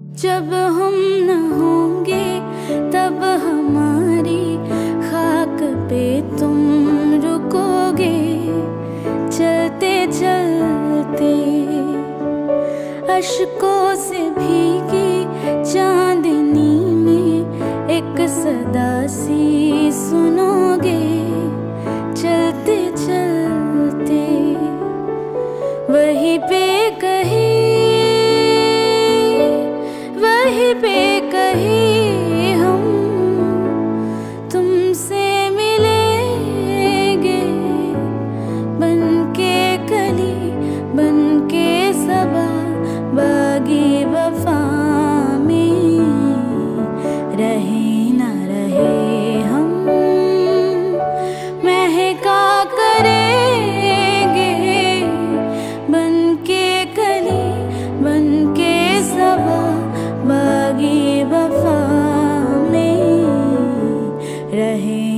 जब हम न होंगे तब हमारी खाक पे तुम रुकोगे, चलते चलते अश्कों से भीगी चांदनी में एक सदा सी सुनोगे, चलते चलते वहीं पे कहीं हम तुमसे मिलेंगे, बनके कली बनके सबा बागी वफा में रहे न रहे हम महका करेंगे, बनके कली बनके सबा बागी वफा में रहे।